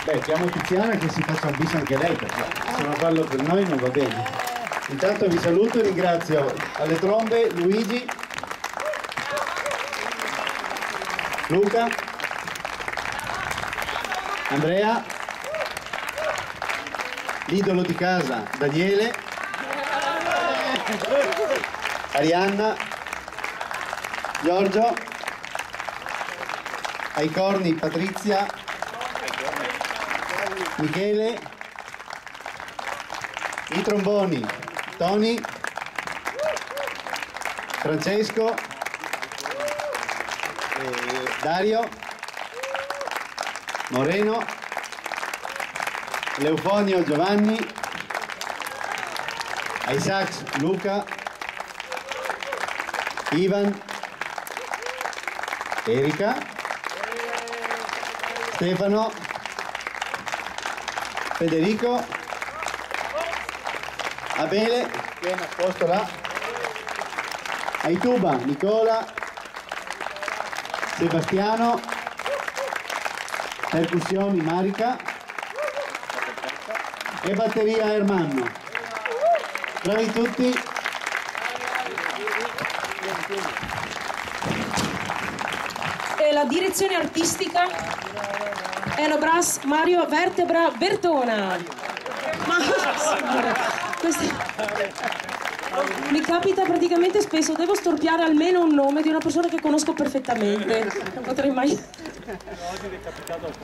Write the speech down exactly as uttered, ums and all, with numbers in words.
Beh, chiamo Tiziana che si faccia un bis anche lei, perché se non farlo per noi non va bene. Intanto vi saluto e ringrazio alle trombe Luigi, Luca, Andrea, l'idolo di casa Daniele, Arianna, Giorgio, ai corni Patrizia, Michele, i tromboni Tony, Francesco, eh, Dario, Moreno, Leufonio Giovanni, ai sax Luca, Ivan, Erika, Stefano, Federico, Abele, vieni a posto là, ai tuba Nicola, Sebastiano, percussioni Marica e batteria Ermanno. Bravi tutti. E la direzione artistica Elobras Mario Vertebra Bertona. Ma questa... mi capita praticamente spesso, devo storpiare almeno un nome di una persona che conosco perfettamente, non potrei mai...